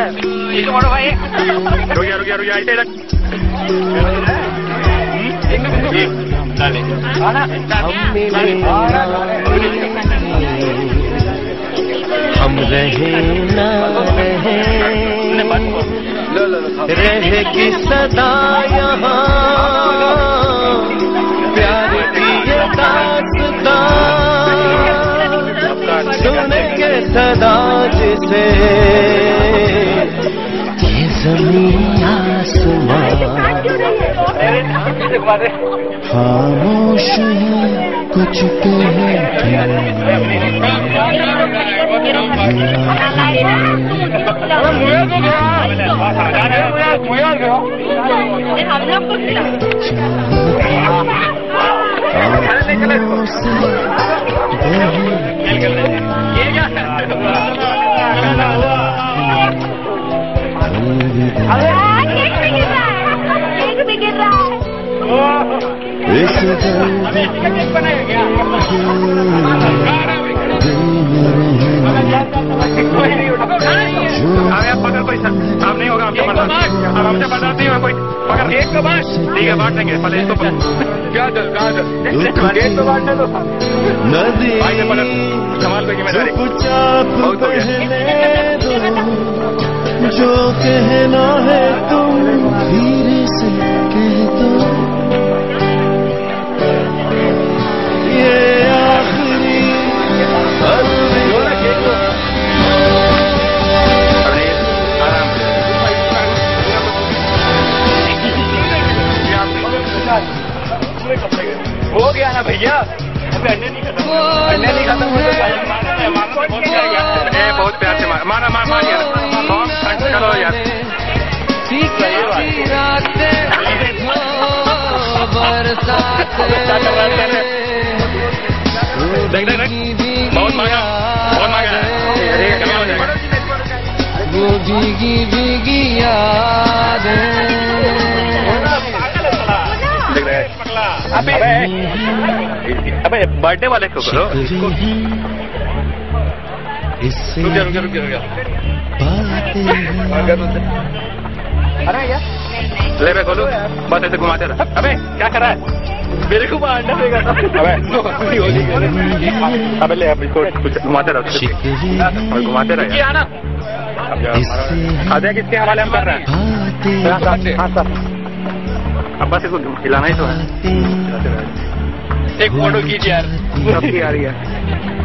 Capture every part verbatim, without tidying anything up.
ये तो बड़ो भाई रुक जा रुक जा रुक जा इधर हम रहे ना रहे रहेगी सदा यहाँ प्यार की ये दास्तां सुन के सदा जिसे ये ज़मीन आसमां खामोश है कुछ कहते काम नहीं होगा आपके अब हमसे बर्दाश्त नहीं होगा कोई मगर एक तो बात ठीक है बांट देंगे पहले इसको क्या एक तो बांटने दो भाई से पलट संभाल पे जिम्मेदारी बहुत हो गया जो कहना है तुम धीरे से कह दो ये आखिरी हो गया ना भैया अंडे नहीं खत्म अंडे नहीं खत्म बहुत प्यार से मारा मारा मार मार यार चलो यार ठीक देख देख देख बहुत मांगा बहुत मांगा वो भीगी भीगी याद अबे अबे बर्थडे वाले को करो रुक जा रुक जा रुक जा रुक जा अरे क्या ले बे खोलो बस ऐसे घुमाते रहा अबे क्या कर रहा है मेरे को अंडा देगा अबे अबे ले अब इसको कुछ घुमाते रहो और घुमाते रहे क्या ना खाते किसके हवाले हम कर रहे हैं हाँ सर अब बस इसको खिलाना ही तो है एक फोटो खींच यार सबकी आ रही है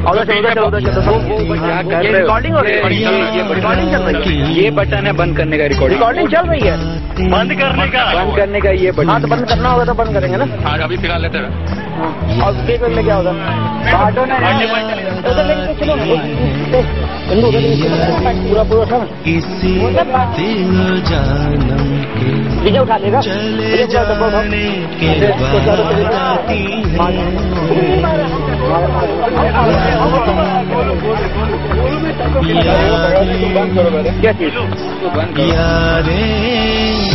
रिकॉर्डिंग हो रही है रिकॉर्डिंग चल रही है ये बटन है बंद करने का रिकॉर्डिंग रिकॉर्डिंग चल रही है बंद करने का बंद करने का ये बटन हाँ तो बंद करना होगा तो बंद करेंगे ना हाँ अभी फिलहाल लेते हैं और केक में क्या होगा पूरा पूरा था किसी दिल जानम के उठा लेगा चले जाने के बाद आती है क्या चीज यारें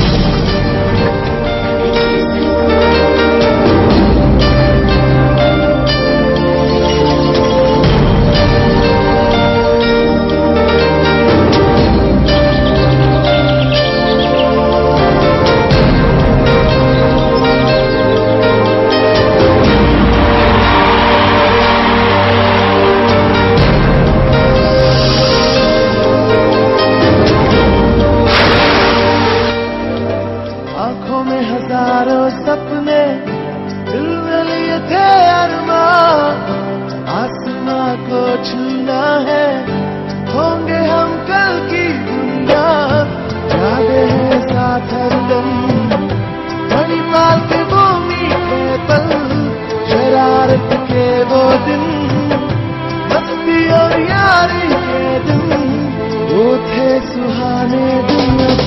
हजारों सपने दिल में लिए थे अरमां आसमां को छूना है होंगे हम कल की दुनिया यादें हैं साथ हरदम मणिपाल के वो मीठे पल शरारत के वो दिन मस्ती और यारी के दिन वो थे सुहाने दिन